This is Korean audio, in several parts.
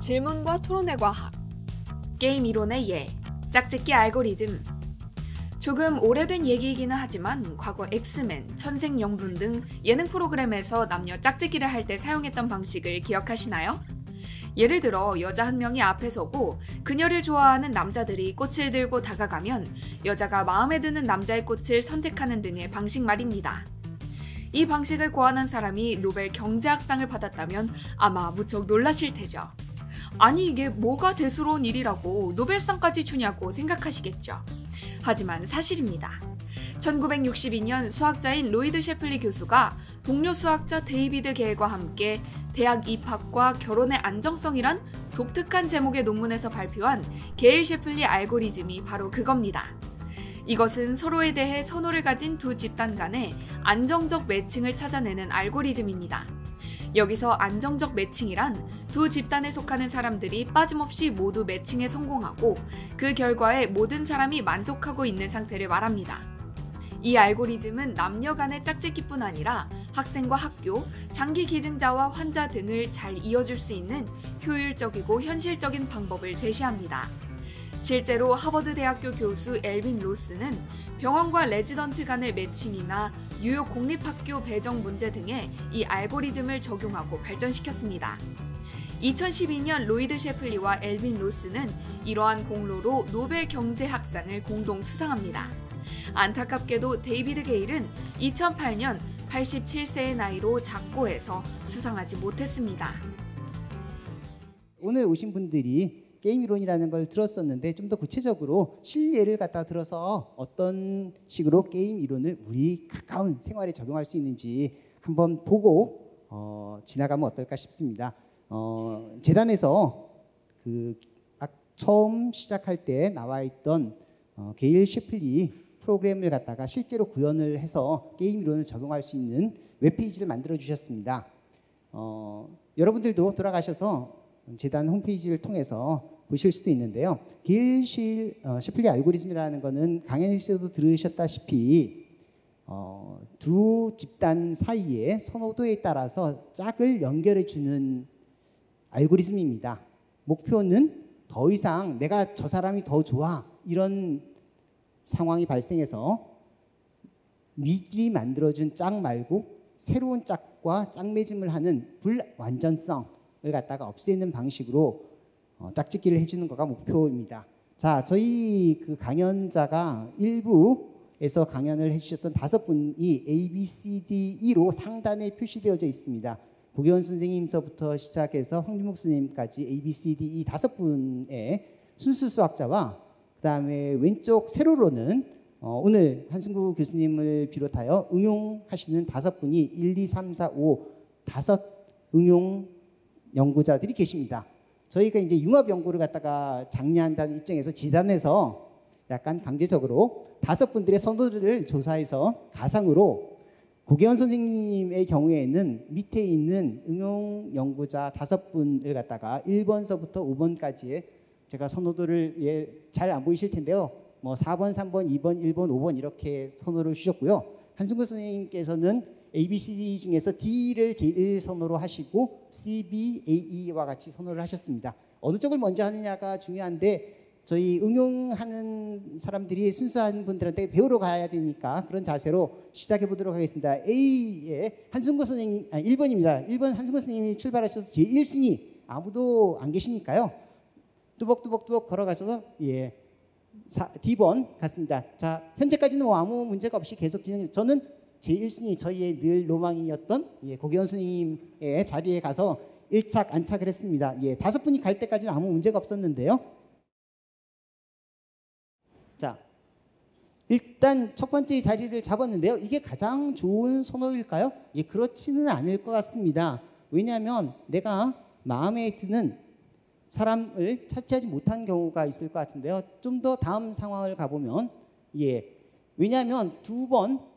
질문과 토론의 과학, 게임 이론의 예, 짝짓기 알고리즘. 조금 오래된 얘기이기는 하지만 과거 엑스맨, 천생연분 등 예능 프로그램에서 남녀 짝짓기를 할 때 사용했던 방식을 기억하시나요? 예를 들어 여자 한 명이 앞에 서고 그녀를 좋아하는 남자들이 꽃을 들고 다가가면 여자가 마음에 드는 남자의 꽃을 선택하는 등의 방식 말입니다. 이 방식을 고안한 사람이 노벨 경제학상을 받았다면 아마 무척 놀라실 테죠. 아니 이게 뭐가 대수로운 일이라고 노벨상까지 주냐고 생각하시겠죠. 하지만 사실입니다. 1962년 수학자인 로이드 셰플리 교수가 동료 수학자 데이비드 게일과 함께 대학 입학과 결혼의 안정성이란 독특한 제목의 논문에서 발표한 게일 셰플리 알고리즘이 바로 그겁니다. 이것은 서로에 대해 선호를 가진 두 집단 간의 안정적 매칭을 찾아내는 알고리즘입니다. 여기서 안정적 매칭이란 두 집단에 속하는 사람들이 빠짐없이 모두 매칭에 성공하고 그 결과에 모든 사람이 만족하고 있는 상태를 말합니다. 이 알고리즘은 남녀 간의 짝짓기뿐 아니라 학생과 학교, 장기 기증자와 환자 등을 잘 이어줄 수 있는 효율적이고 현실적인 방법을 제시합니다. 실제로 하버드 대학교 교수 엘빈 로스는 병원과 레지던트 간의 매칭이나 뉴욕 공립학교 배정 문제 등에 이 알고리즘을 적용하고 발전시켰습니다. 2012년 로이드 셰플리와 엘빈 로스는 이러한 공로로 노벨 경제학상을 공동 수상합니다. 안타깝게도 데이비드 게일은 2008년 87세의 나이로 작고해서 수상하지 못했습니다. 오늘 오신 분들이 게임 이론이라는 걸 들었었는데 좀 더 구체적으로 실예를 갖다 들어서 어떤 식으로 게임 이론을 우리 가까운 생활에 적용할 수 있는지 한번 보고 지나가면 어떨까 싶습니다. 재단에서 처음 시작할 때 나와 있던 게일 셰플리 프로그램을 갖다가 실제로 구현을 해서 게임 이론을 적용할 수 있는 웹페이지를 만들어 주셨습니다. 여러분들도 돌아가셔서 재단 홈페이지를 통해서 보실 수도 있는데요. 게일 셰플리 알고리즘이라는 것은 강연에서도 들으셨다시피 두 집단 사이의 선호도에 따라서 짝을 연결해 주는 알고리즘입니다. 목표는 더 이상 내가 저 사람이 더 좋아 이런 상황이 발생해서 미리 만들어준 짝 말고 새로운 짝과 짝맺음을 하는 불완전성을 갖다가 없애는 방식으로 짝짓기를 해주는 거가 목표입니다. 자, 저희 그 강연자가 일부에서 강연을 해주셨던 5분이 A, B, C, D, E로 상단에 표시되어져 있습니다. 고기원 선생님서부터 시작해서 황준목 선생님까지 A, B, C, D, E 5분의 순수 수학자와 그 다음에 왼쪽 세로로는 오늘 한승구 교수님을 비롯하여 응용하시는 5분이 1, 2, 3, 4, 5 5 응용 연구자들이 계십니다. 저희가 이제 융합 연구를 갖다가 장려한다는 입장에서 재단에서 약간 강제적으로 5분들의 선호도를 조사해서 가상으로 고계원 선생님의 경우에는 밑에 있는 응용 연구자 5분을 갖다가 1번서부터 5번까지의 제가 선호도를 잘 안 보이실 텐데요. 뭐 4번, 3번, 2번, 1번, 5번 이렇게 선호를 주셨고요. 한승구 선생님께서는 A, B, C, D 중에서 D를 제일 선호로 하시고 C, B, A, E와 같이 선호를 하셨습니다. 어느 쪽을 먼저 하느냐가 중요한데 저희 응용하는 사람들이 순수한 분들한테 배우러 가야 되니까 그런 자세로 시작해 보도록 하겠습니다. A의 한승구 선생님, 1번입니다. 1번 한승구 선생님이 출발하셔서 제1순위 아무도 안 계시니까요. 뚜벅뚜벅뚜벅 걸어가셔서 D번 갔습니다. 자, 현재까지는 뭐 아무 문제가 없이 계속 진행해서 저는 제1순위 저희의 늘 로망이었던 고기원 선생님의 자리에 가서 1착 안착을 했습니다. 5분이 갈 때까지는 아무 문제가 없었는데요. 자, 일단 첫 번째 자리를 잡았는데요. 이게 가장 좋은 선호일까요? 그렇지는 않을 것 같습니다. 왜냐하면 내가 마음에 드는 사람을 차지하지 못한 경우가 있을 것 같은데요. 좀 더 다음 상황을 가보면 왜냐하면 2번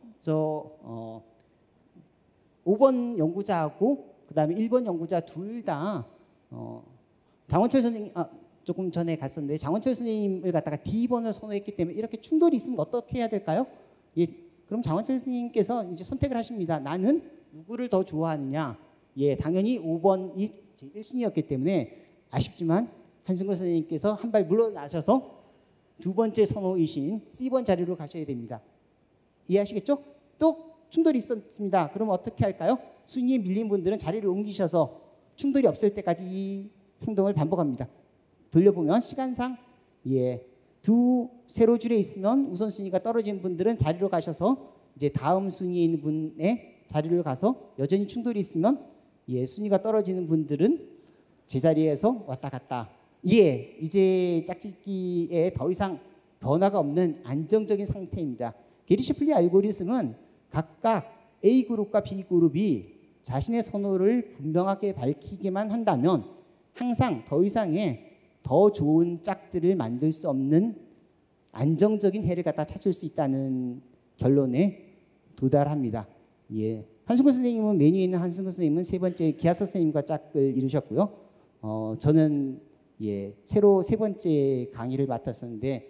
5번 연구자하고 그 다음에 1번 연구자 둘 다 장원철 선생님 조금 전에 갔었는데 장원철 선생님을 갖다가 D번을 선호했기 때문에 이렇게 충돌이 있으면 어떻게 해야 될까요? 그럼 장원철 선생님께서 이제 선택을 하십니다. 나는 누구를 더 좋아하느냐? 당연히 5번이 제 1순위였기 때문에 아쉽지만 한승근 선생님께서 한 발 물러나셔서 두 번째 선호이신 C번 자리로 가셔야 됩니다. 이해하시겠죠? 또 충돌이 있었습니다. 그럼 어떻게 할까요? 순위에 밀린 분들은 자리를 옮기셔서 충돌이 없을 때까지 이 행동을 반복합니다. 돌려보면 시간상 두 세로줄에 있으면 우선순위가 떨어진 분들은 자리로 가셔서 이제 다음 순위에 있는 분의 자리를 가서 여전히 충돌이 있으면 순위가 떨어지는 분들은 제자리에서 왔다 갔다. 이제 짝짓기에 더 이상 변화가 없는 안정적인 상태입니다. 게리 셰플리 알고리즘은 각각 A그룹과 B그룹이 자신의 선호를 분명하게 밝히기만 한다면 항상 더 이상의 더 좋은 짝들을 만들 수 없는 안정적인 해를 갖다 찾을 수 있다는 결론에 도달합니다. 한승근 선생님은 메뉴에 있는 한승근 선생님은 세 번째 기하서 선생님과 짝을 이루셨고요. 저는 새로 세 번째 강의를 맡았었는데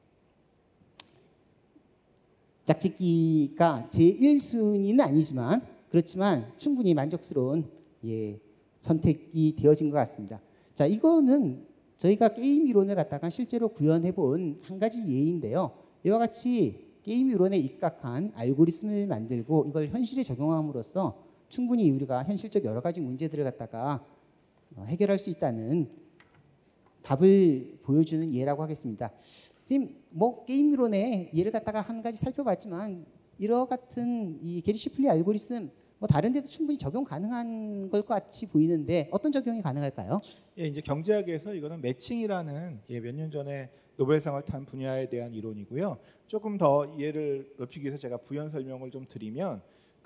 짝짓기가 제 1순위는 아니지만 그렇지만 충분히 만족스러운 선택이 되어진 것 같습니다. 자, 이거는 저희가 게임 이론을 갖다가 실제로 구현해 본 한 가지 예인데요. 이와 같이 게임 이론에 입각한 알고리즘을 만들고 이걸 현실에 적용함으로써 충분히 우리가 현실적 여러 가지 문제들을 갖다가 해결할 수 있다는 답을 보여주는 예라고 하겠습니다. 지금 게임 이론의 예를 갖다가 한 가지 살펴봤지만 이와 같은 이 게리 셰플리 알고리즘 다른 데도 충분히 적용 가능한 것 같이 보이는데 어떤 적용이 가능할까요? 이제 경제학에서 이거는 매칭이라는 몇 년 전에 노벨상을 탄 분야에 대한 이론이고요. 조금 더 이해를 넓히기 위해서 제가 부연 설명을 좀 드리면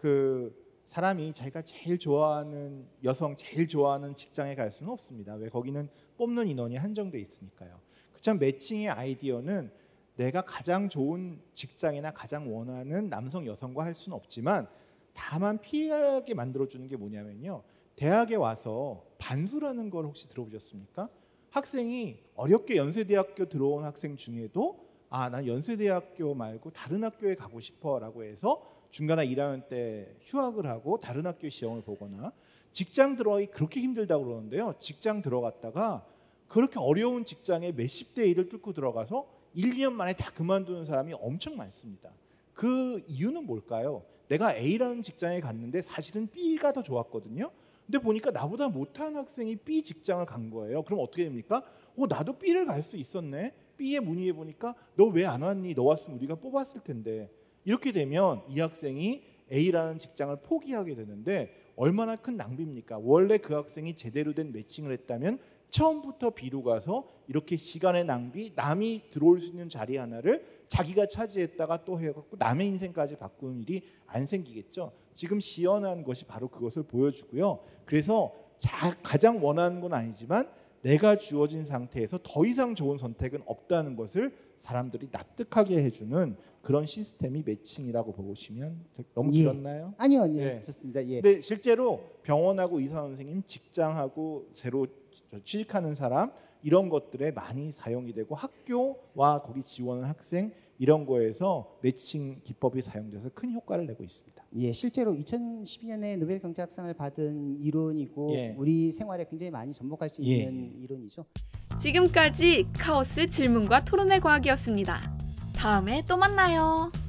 그 사람이 자기가 제일 좋아하는 여성, 제일 좋아하는 직장에 갈 수는 없습니다. 왜? 거기는 뽑는 인원이 한정돼 있으니까요. 그렇지만 매칭의 아이디어는 내가 가장 좋은 직장이나 가장 원하는 남성, 여성과 할 수는 없지만 다만 피하게 만들어주는 게 뭐냐면요. 대학에 와서 반수라는 걸 혹시 들어보셨습니까? 학생이 어렵게 연세대학교 들어온 학생 중에도 난 연세대학교 말고 다른 학교에 가고 싶어 라고 해서 중간에 1학년 때 휴학을 하고 다른 학교 시험을 보거나 직장 들어가기 그렇게 힘들다고 그러는데요. 직장 들어갔다가 그렇게 어려운 직장에 몇십 대 1을 뚫고 들어가서 1, 2년 만에 다 그만두는 사람이 엄청 많습니다. 그 이유는 뭘까요? 내가 A라는 직장에 갔는데 사실은 B가 더 좋았거든요. 근데 보니까 나보다 못한 학생이 B 직장을 간 거예요. 그럼 어떻게 됩니까? 나도 B를 갈 수 있었네. B에 문의해 보니까 너 왜 안 왔니? 너 왔으면 우리가 뽑았을 텐데. 이렇게 되면 이 학생이 A라는 직장을 포기하게 되는데 얼마나 큰 낭비입니까? 원래 그 학생이 제대로 된 매칭을 했다면 처음부터 B로 가서 이렇게 시간의 낭비, 남이 들어올 수 있는 자리 하나를 자기가 차지했다가 또 해갖고 남의 인생까지 바꾸는 일이 안 생기겠죠. 지금 시연한 것이 바로 그것을 보여주고요. 그래서 가장 원하는 건 아니지만 내가 주어진 상태에서 더 이상 좋은 선택은 없다는 것을 사람들이 납득하게 해주는 그런 시스템이 매칭이라고 보시면 너무 길었나요? 아니요. 좋습니다. 근데 실제로 병원하고 의사 선생님, 직장하고 새로 취직하는 사람 이런 것들에 많이 사용이 되고 학교와 거기 지원하는 학생 이런 거에서 매칭 기법이 사용돼서 큰 효과를 내고 있습니다. 실제로 2012년에 노벨 경제학상을 받은 이론이고 우리 생활에 굉장히 많이 접목할 수 있는 이론이죠. 지금까지 카오스 질문과 토론의 과학이었습니다. 다음에 또 만나요.